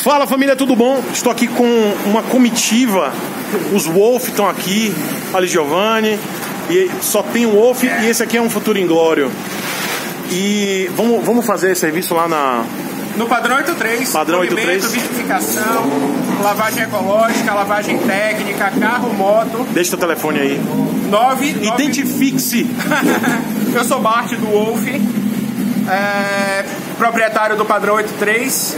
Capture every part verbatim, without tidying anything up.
Fala família, tudo bom? Estou aqui com uma comitiva. Os Wolf estão aqui, ali Giovanni. E só tem o Wolf e esse aqui é um Futuro Inglório. E vamos, vamos fazer serviço lá na... No padrão oitenta e três. Padrão oitenta e três. Vitrificação, lavagem ecológica, lavagem técnica, carro, moto. Deixa o telefone aí. nove... Identifique-se. Eu sou Bart do Wolf. É, proprietário do padrão oitenta e três.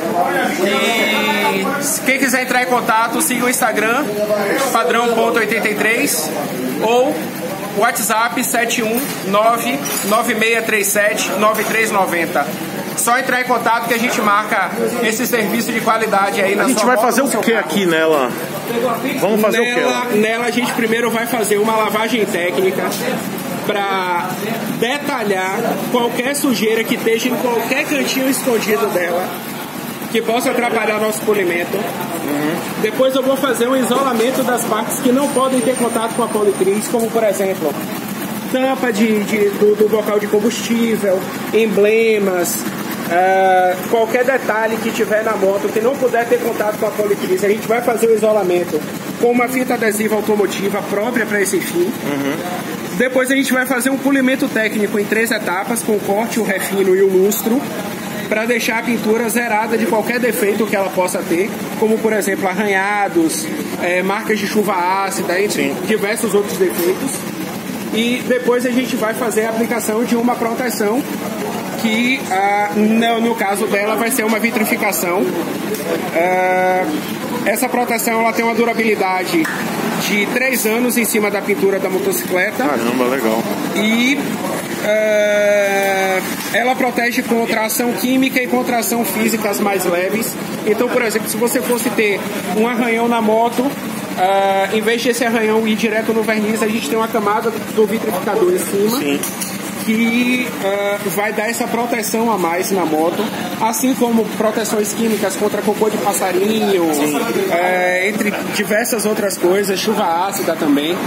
E quem quiser entrar em contato, siga o Instagram padrão ponto oitenta e três ou WhatsApp sete um nove nove seis três sete nove três nove zero. Só entrar em contato que a gente marca esse serviço de qualidade aí na sua. A gente vai fazer o que aqui nela? Vamos fazer nela, o que? Nela a gente primeiro vai fazer uma lavagem técnica para detalhar qualquer sujeira que esteja em qualquer cantinho escondido dela, que possa atrapalhar nosso polimento. Uhum. Depois eu vou fazer um isolamento das partes que não podem ter contato com a policris, como por exemplo, tampa de, de, do, do bocal de combustível, emblemas, uh, qualquer detalhe que tiver na moto que não puder ter contato com a policris. A gente vai fazer o isolamento com uma fita adesiva automotiva própria para esse fim. Uhum. Depois a gente vai fazer um polimento técnico em três etapas, com o corte, o refino e o lustro, para deixar a pintura zerada de qualquer defeito que ela possa ter, como por exemplo arranhados, é, marcas de chuva ácida, entre Sim. diversos outros defeitos. E depois a gente vai fazer a aplicação de uma proteção, que ah, no, no caso dela vai ser uma vitrificação. Ah, essa proteção ela tem uma durabilidade de três anos em cima da pintura da motocicleta. Caramba, legal. E uh, ela protege contra ação química e contra ação físicas mais leves. Então, por exemplo, se você fosse ter um arranhão na moto, uh, em vez de esse arranhão ir direto no verniz, a gente tem uma camada do vitrificador em cima. Sim. Que uh, vai dar essa proteção a mais na moto, assim como proteções químicas contra cocô de passarinho, uh, entre diversas outras coisas, chuva ácida também.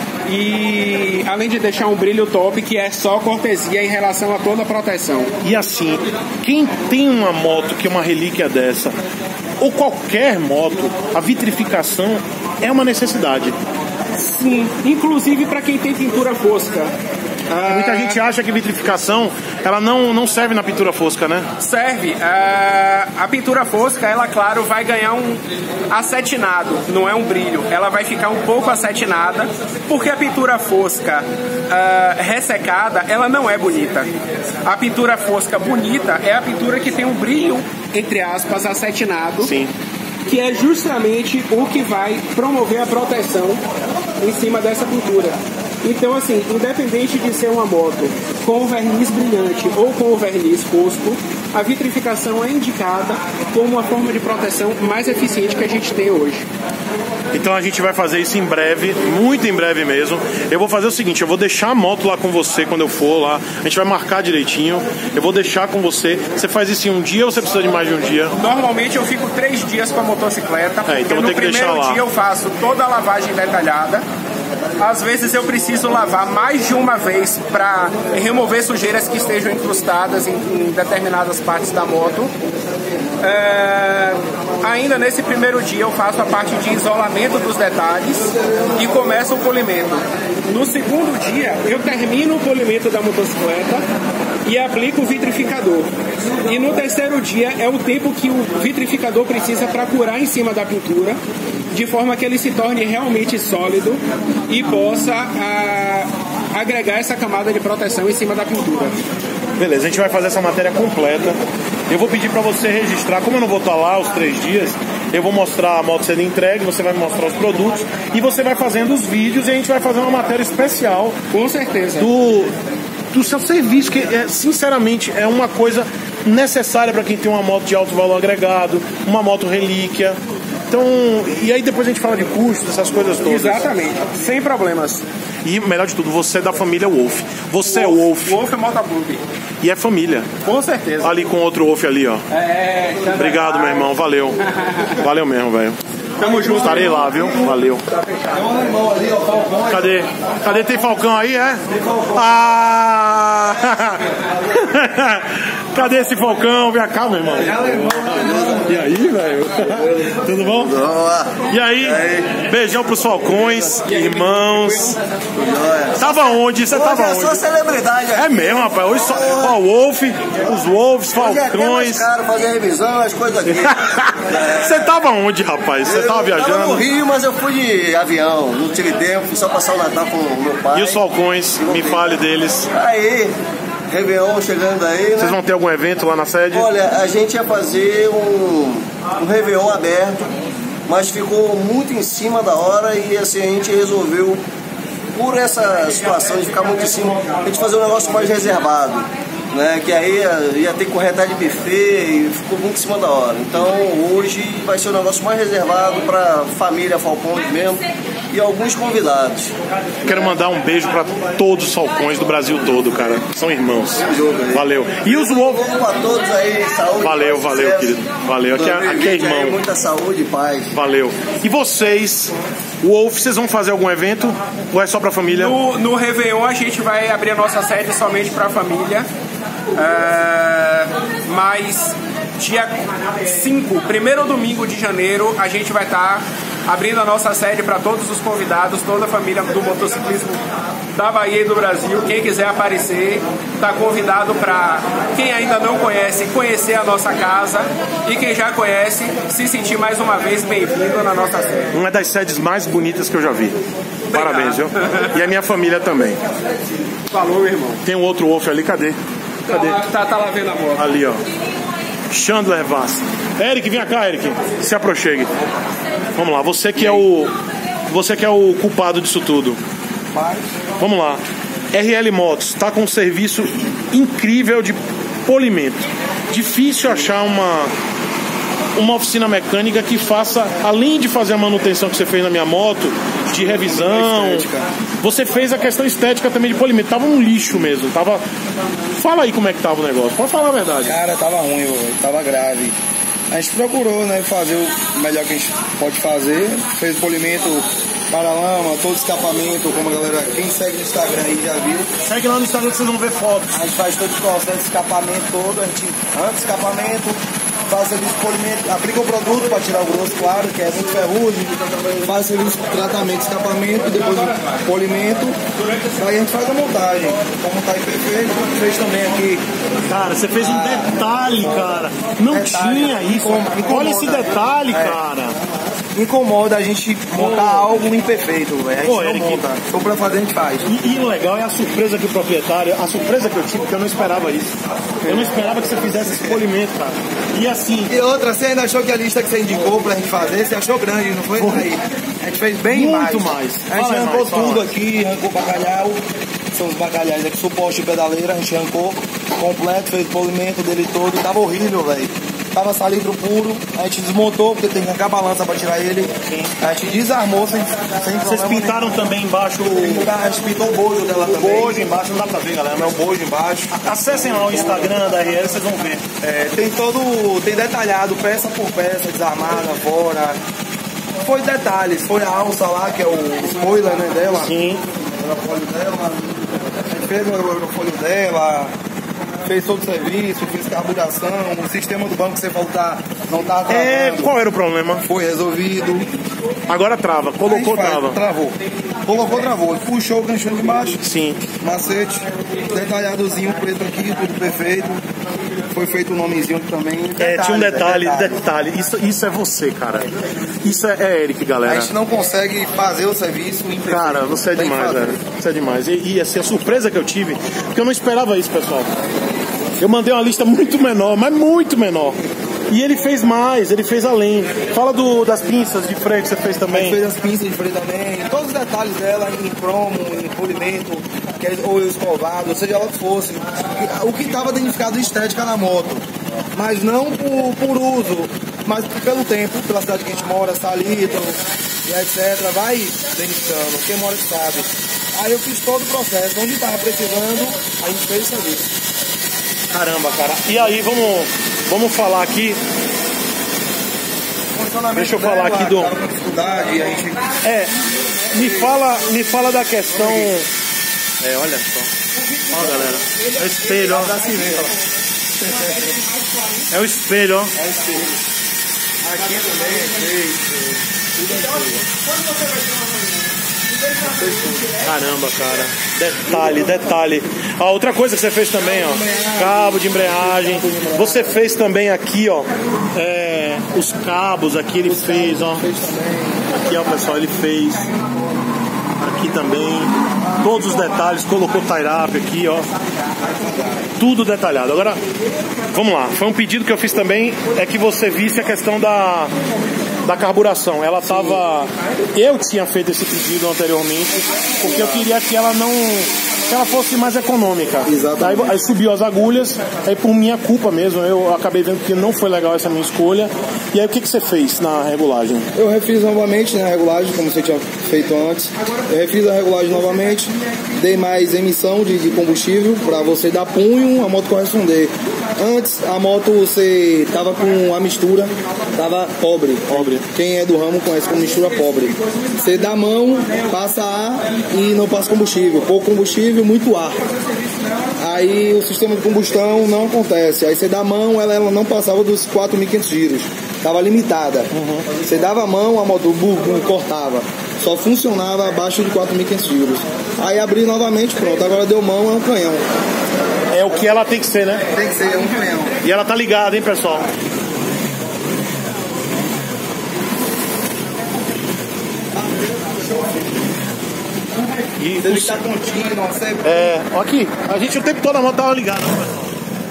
E além de deixar um brilho top, que é só cortesia em relação a toda a proteção. E assim, quem tem uma moto que é uma relíquia dessa, ou qualquer moto, a vitrificação é uma necessidade. Sim, inclusive para quem tem pintura fosca. Ah, muita gente acha que vitrificação ela não, não serve na pintura fosca, né? Serve. Ah, a pintura fosca, ela, claro, vai ganhar um acetinado, não é um brilho. Ela vai ficar um pouco acetinada, porque a pintura fosca ah, ressecada, ela não é bonita. A pintura fosca bonita é a pintura que tem um brilho, entre aspas, acetinado. Sim. Que é justamente o que vai promover a proteção em cima dessa pintura. Então, assim, independente de ser uma moto com o verniz brilhante ou com o verniz fosco, a vitrificação é indicada como uma forma de proteção mais eficiente que a gente tem hoje. Então a gente vai fazer isso em breve, muito em breve mesmo. Eu vou fazer o seguinte, eu vou deixar a moto lá com você quando eu for lá. A gente vai marcar direitinho, eu vou deixar com você. Você faz isso em um dia ou você precisa de mais de um dia? Normalmente eu fico três dias com a motocicleta, porque é, então vou ter que deixar lá. No primeiro dia eu faço toda a lavagem detalhada. Às vezes eu preciso lavar mais de uma vez para remover sujeiras que estejam incrustadas em, em determinadas partes da moto. É, ainda nesse primeiro dia eu faço a parte de isolamento dos detalhes e começo o polimento. No segundo dia eu termino o polimento da motocicleta e aplico o vitrificador. E no terceiro dia é o tempo que o vitrificador precisa para curar em cima da pintura, de forma que ele se torne realmente sólido e possa a, agregar essa camada de proteção em cima da pintura. Beleza, a gente vai fazer essa matéria completa. Eu vou pedir para você registrar, como eu não vou estar lá os três dias, eu vou mostrar a moto sendo entregue, você vai mostrar os produtos e você vai fazendo os vídeos e a gente vai fazer uma matéria especial. Com certeza. Do, do seu serviço, que é, sinceramente é uma coisa necessária para quem tem uma moto de alto valor agregado, uma moto relíquia. Então, e aí depois a gente fala de custos, essas coisas todas. Exatamente, sem problemas. E melhor de tudo, você é da família Wolf. Você Wolf. é Wolf. Wolf é Motoclube. E é família. Com certeza. Ali com outro Wolf ali, ó. É, obrigado, meu irmão. Valeu. Valeu mesmo, velho. Tamo junto. Estarei lá, viu? Valeu. Cadê? Cadê? Tem Falcão aí, é? Ah! Cadê esse Falcão? Vem cá, meu irmão. E aí? velho? Tudo bom? E aí, beijão pros Falcões, irmãos. Tava onde? Você tava onde? Eu sou celebridade aqui. É mesmo, rapaz. Hoje só ó, o Wolf, os Wolves, Falcões. É caro fazer revisão, as coisas aqui. Você tava onde, rapaz? Você tava viajando? Eu tava no Rio, mas eu fui de avião. Não tive tempo, fui só passar o Natal com o meu pai. E os Falcões? Me fale deles. Aí, Réveillon chegando aí, né? Vocês vão ter algum evento lá na sede? Olha, a gente ia fazer um, um Réveillon aberto, mas ficou muito em cima da hora e assim a gente resolveu, por essa situação de ficar muito em cima, a gente fazer um negócio mais reservado, né? Que aí ia, ia ter que correr atrás de buffet e ficou muito em cima da hora. Então hoje vai ser um negócio mais reservado para família Falcões mesmo e alguns convidados. Quero mandar um beijo para todos os Falcões do Brasil todo, cara. São irmãos. Valeu. E os Wolves? Para todos aí, saúde. Valeu, valeu, sucesso. Querido. Valeu. Aqui é, aqui é irmão. Aí, muita saúde e paz. Valeu. E vocês, Wolf, vocês vão fazer algum evento? Ou é só pra família? No, no Réveillon a gente vai abrir a nossa sede somente pra família. É, mas dia cinco, primeiro domingo de janeiro, a gente vai estar tá abrindo a nossa sede para todos os convidados, toda a família do motociclismo da Bahia e do Brasil. Quem quiser aparecer, está convidado para, quem ainda não conhece, conhecer a nossa casa, e quem já conhece, se sentir mais uma vez bem-vindo na nossa sede. Uma das sedes mais bonitas que eu já vi. Parabéns, viu? E a minha família também. Falou, irmão. Tem um outro Wolf ali, cadê? Cadê? Tá, tá, tá lá vendo a moto. Ali, ó. Chandler Vaz. Eric, vem cá, Eric. Se aproxime. Vamos lá, você que é o. Você que é o culpado disso tudo. Vamos lá. R L Motos tá com um serviço incrível de polimento. Difícil achar uma uma oficina mecânica que faça, além de fazer a manutenção que você fez na minha moto, de revisão, você fez a questão estética também de polimento. Tava um lixo mesmo, tava... Fala aí como é que tava o negócio, pode falar a verdade. Cara, tava ruim, tava grave. A gente procurou, né, fazer o melhor que a gente pode fazer, fez polimento, paralama, todo escapamento, como a galera, quem segue no Instagram aí já viu. Segue lá no Instagram que vocês vão ver fotos. A gente faz todo o processo de escapamento todo, a gente antes escapamento, faz serviço de polimento, aplica o produto para tirar o grosso, claro, que é muito ferrugem, faz serviço de tratamento, escapamento, depois o polimento, aí a gente faz a montagem. A montagem perfeita, fez também aqui. Cara, você fez um detalhe, cara. Não detalhe, tinha isso. Incomoda, olha esse detalhe, é. cara. Incomoda a gente montar oh. algo imperfeito, velho. A gente oh, não Eric. monta. Se for pra fazer, a gente faz. E, e o legal é a surpresa que o proprietário, a surpresa que eu tive, porque eu não esperava isso. Eu não esperava que você fizesse esse polimento, cara. E assim. E outra, você ainda achou que a lista que você indicou pra gente fazer, você achou grande, não foi? foi. Aí. A gente fez bem muito mais. mais. A gente fala arrancou mais, tudo fala. aqui, arrancou bacalhau. São os bacalhais aqui, suporte e pedaleira, a gente arrancou completo, fez o polimento dele todo, tava horrível, velho. Tava salitro puro, a gente desmontou, porque tem que arrancar a balança pra tirar ele. Sim. A gente desarmou sem, sem Vocês pintaram nenhum. também embaixo o... A gente pintou o bojo dela o também. O bojo embaixo, não dá pra ver, galera, mas o bojo embaixo. Acessem lá o Instagram da R L, vocês vão ver. É, tem todo, tem detalhado, peça por peça, desarmada, fora. Foi detalhes, foi a alça lá, que é o spoiler, né, dela. Sim. O aerofólio dela. A gente fez o aerofólio dela. Fez todo o serviço, fez carburação, o sistema do banco que você falou tá, não tá travando. É, qual era o problema? Foi resolvido. Agora trava, colocou, faz, trava. Travou. Colocou, travou. Puxou o ganchinho de baixo. Sim. Macete, detalhadozinho, preto aqui, tudo perfeito. Foi feito o um nomezinho também. Detalhe, é, tinha um detalhe, é, detalhe. detalhe. Isso, isso é você, cara. Isso é, é Eric, galera. A gente não consegue fazer o serviço imperfeito. Cara, você é demais, velho. Você é demais. E, e assim, a surpresa que eu tive, porque eu não esperava isso, pessoal. Eu mandei uma lista muito menor, mas muito menor. E ele fez mais, ele fez além. Fala do, das pinças de freio que você fez também. Ele fez as pinças de freio também. Todos os detalhes dela em cromo, em polimento, ou escovado, seja lá o que fosse. O que estava danificado estética na moto. Mas não por, por uso, mas pelo tempo, pela cidade que a gente mora, salito, e etcétera. Vai danificando, quem mora sabe. Aí eu fiz todo o processo. Onde estava precisando, a gente fez o serviço. Caramba, cara. E aí, vamos, vamos falar aqui. Deixa eu falar aqui do. É, me fala, me fala da questão. É, olha só. Ó, galera. É o espelho, ó. É o espelho, ó. É o espelho. Aqui também, fez. Quando você vai ter uma Caramba, cara. Detalhe, detalhe. A outra coisa que você fez também, ó. Cabo de embreagem. Você fez também aqui, ó. É, os cabos aqui ele fez, ó. Aqui, ó, pessoal, ele fez. Aqui também. Todos os detalhes, colocou tie-up aqui, ó. Tudo detalhado. Agora, vamos lá. Foi um pedido que eu fiz também, é que você visse a questão da, da carburação. Ela tava... Eu tinha feito esse pedido anteriormente, porque eu queria que ela não... que ela fosse mais econômica. Aí, aí subiu as agulhas, aí por minha culpa mesmo, eu acabei vendo que não foi legal essa minha escolha. E aí o que, que você fez na regulagem? Eu refiz novamente, né, a regulagem, como você tinha feito antes. Eu refiz a regulagem novamente, dei mais emissão de, de combustível para você dar punho, a moto corresponder. Antes a moto você tava com a mistura, tava pobre. Pobre. Quem é do ramo conhece como mistura pobre. Você dá a mão, passa ar e não passa combustível. Pouco combustível, muito ar. Aí o sistema de combustão não acontece. Aí você dá a mão, ela, ela não passava dos quatro mil e quinhentos giros. Tava limitada. Uhum. Você dava a mão, a moto bu, bu, cortava. Só funcionava abaixo de quatro mil e quinhentos giros. Aí abri novamente, pronto. Agora deu mão, é um canhão. É o que ela tem que ser, né? Tem que ser, é um canhão. E ela tá ligada, hein, pessoal? E Ele tá contínuo, sempre. É, ó aqui, a gente o tempo todo a moto tava ligada, né, pessoal?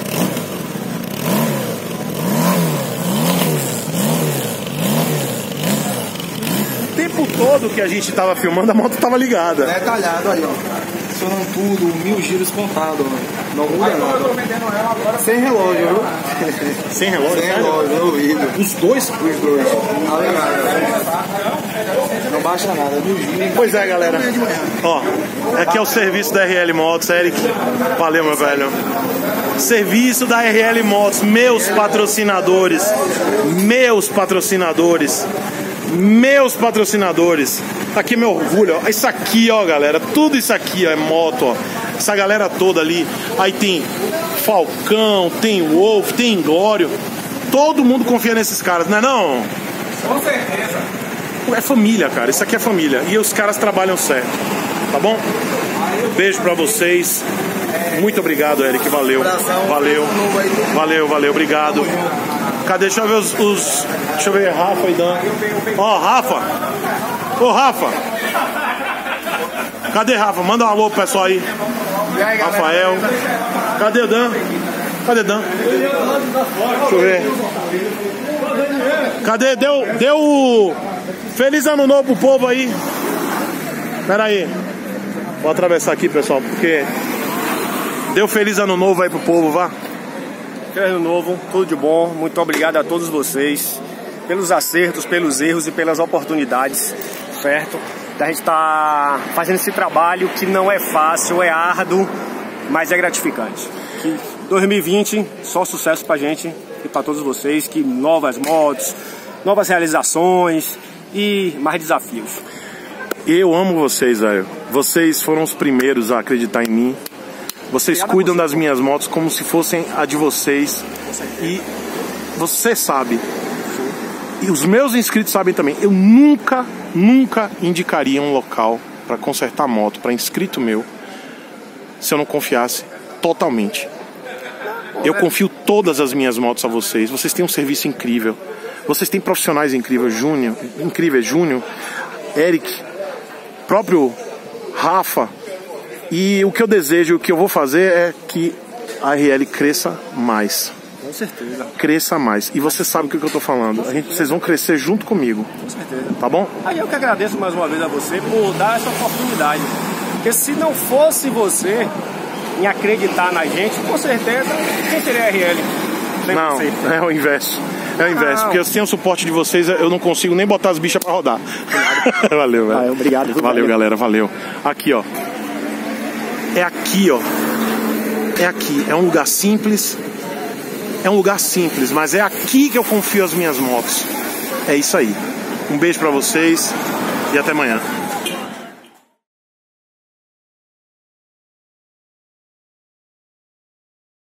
O tempo todo que a gente tava filmando, a moto tava ligada. Detalhado aí, ó. Funcionando tudo, mil giros contados, não muda nada. Sem relógio, viu? Sem relógio? Sem relógio, no ouvido. Os dois? Os dois. Não baixa nada, mil giros. Pois é, galera. Ó, aqui é o serviço da R L Motos, Eric. Valeu, meu velho. Serviço da R L Motos, meus patrocinadores. Meus patrocinadores. Meus patrocinadores. Aqui é meu orgulho, ó. Isso aqui, ó, galera. Tudo isso aqui, ó, é moto, ó. Essa galera toda ali. Aí tem Falcão, tem Wolf, tem Inglório. Todo mundo confia nesses caras, não é não? Com certeza. É família, cara. Isso aqui é família. E os caras trabalham certo. Tá bom? Beijo pra vocês. Muito obrigado, Eric. Valeu. Valeu. Valeu, valeu. Obrigado. Cadê? Deixa eu ver os... os... Deixa eu ver, Rafa e Dan. Ó, Rafa. Ô, Rafa. Cadê, Rafa? Manda um alô pro pessoal aí. Rafael. Cadê Dan? Cadê Dan? Deixa eu ver. Cadê? Deu... Deu... Feliz ano novo pro povo aí. Pera aí. Vou atravessar aqui, pessoal, porque... Deu feliz ano novo aí pro povo, vá. Feliz ano novo, tudo de bom. Muito obrigado a todos vocês pelos acertos, pelos erros e pelas oportunidades, certo? A gente tá fazendo esse trabalho que não é fácil, é árduo, mas é gratificante. Que dois mil e vinte, só sucesso pra gente e pra todos vocês, que novas motos, novas realizações e mais desafios. Eu amo vocês, velho. Vocês foram os primeiros a acreditar em mim. Vocês Obrigado cuidam você, das minhas motos como se fossem a de vocês. E você sabe. E os meus inscritos sabem também. Eu nunca, nunca indicaria um local para consertar moto para inscrito meu se eu não confiasse totalmente. Eu confio todas as minhas motos a vocês. Vocês têm um serviço incrível. Vocês têm profissionais incríveis. Júnior, incríveis. Júnior, Eric, próprio Rafa. E o que eu desejo, o que eu vou fazer é que a R L cresça mais. Com certeza. Cresça mais. E você sabe o que eu tô falando. A gente, vocês vão crescer junto comigo. Com certeza. Tá bom? Aí eu que agradeço mais uma vez a você por dar essa oportunidade. Porque se não fosse você em acreditar na gente, com certeza, quem seria a R L? Sem não, você. é o inverso. É o inverso. Porque sem o suporte de vocês, eu não consigo nem botar as bichas pra rodar. Valeu, velho. Ah, obrigado. Valeu, valeu, galera. Valeu. Aqui, ó. É aqui, ó. É aqui. É um lugar simples. É um lugar simples, mas é aqui que eu confio as minhas motos. É isso aí. Um beijo pra vocês e até amanhã.